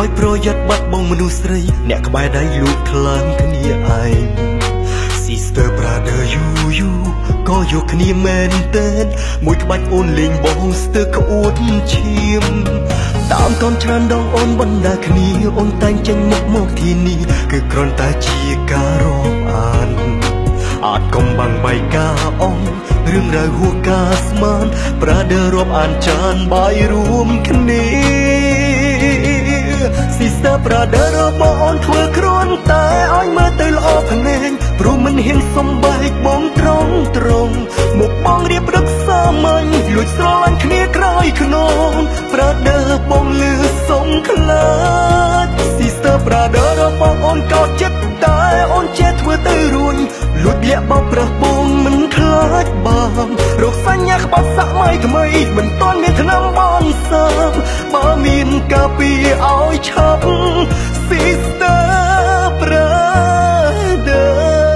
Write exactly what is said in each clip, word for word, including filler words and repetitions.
ឲ្យប្រយ័ត្នបាត់បងមនុស្សស្រីអ្នកក្បែរដៃលូកថ្លើមគ្នាឯង Sister brother you you ក៏យកគ្នាមែនតើមួយក្បាច់អូនលេងបងស្ទើរក្អួតឈាមតាមកូនច្រើនដងអូនបណ្ដាគ្នាអូនតែងចេញមុខមកទីនេះគឺគ្រាន់តែជាការរាប់អានអាចកុំបាំងបែកការអងរឿងរ៉ាវហួសការស្មាន brother រាប់អានចានបាយរួមគ្នា Sister brother របស់អូនធ្វើគ្រាន់តែឲ្យមើលទៅល្អភ្នែកព្រោះមិនហ៊ានសំបែកបងត្រង់ត្រង់មកបងរៀបរឹកសាមញ្ញលួចស្រឡាញ់គ្នាក្រោយខ្នង brother បងលឺសុំខ្លាច Sister brother របស់អូនកោតចិត្តតែអូនចេះធ្វើទៅរួញលួចលាក់បោកប្រះបងមិនខ្លាចបងរកសញ្ញាក្បត់សាក់ម៉ៃថ្មីមិនទាន់មានថ្នាំបនសាមបើមានការពីឲ្យឆាប់ Sister brother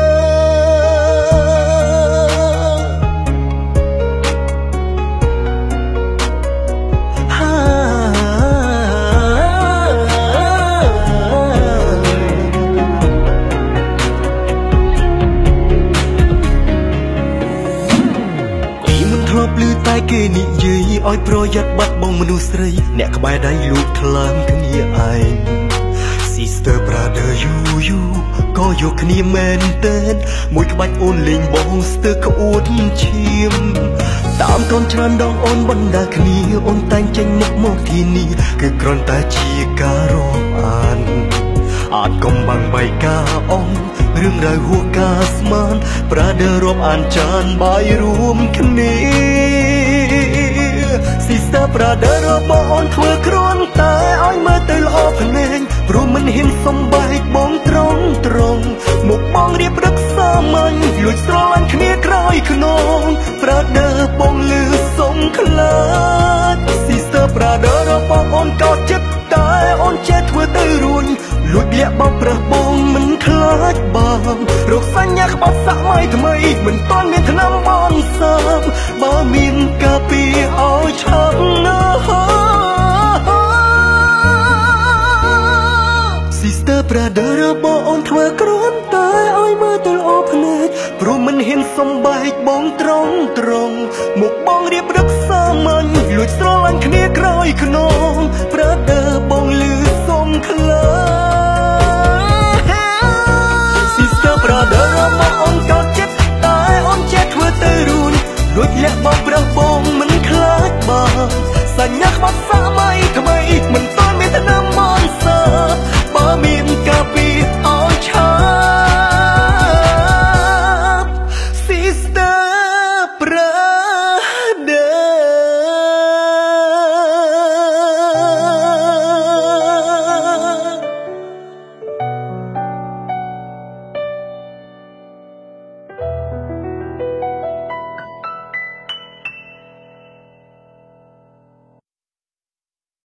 ឮតែគេនិយាយឲ្យប្រយ័ត្នបាត់បងមនុស្សស្រីអ្នកក្បែរដៃលូកថ្លើមគ្នាឯង Sister brother you you ក៏យកគ្នាមែនតើមួយក្បាច់អូនលេងបងស្ទើរក្អួតឈាមតាមកូនច្រើនដងអូនបណ្ដាគ្នាអូនតែងចេញមុខមកទីនេះគឺគ្រាន់តែជាការរាប់អានអាចកុំបាំងបែកការអងរឿងរ៉ាវហួសការស្មាន brother រាប់អានចានបាយរួមគ្នា Sister brother របស់អូនធ្វើគ្រាន់តែឲ្យមើលទៅល្អភ្នែកព្រោះមិនហ៊ានសំបែកបងត្រង់ត្រង់មកបងរៀបរឹកសាមញ្ញលួចស្រឡាញ់គ្នាក្រោយខ្នង brother បងលឺសុំខ្លាច Sister brother របស់អូនកោតចិត្តតែអូនចេះធ្វើទៅរួញលួចលាក់បោកប្រះបងមិនខ្លាចបងរកសញ្ញាក្បត់សាក់ម៉ៃថ្មីមិនទាន់មានថ្នាំបនសាមបើមានការពីឲ្យឆាប់ណា Sister brother របស់អូនធ្វើគ្រាន់តែឲ្យមើលទៅល្អភ្នែកព្រោះមិនហ៊ានសំបែកបងត្រង់ត្រង់មកបងរៀបរឹកសាមញ្ញលួចស្រឡាញ់គ្នាក្រោយខ្នង brother បងលឺ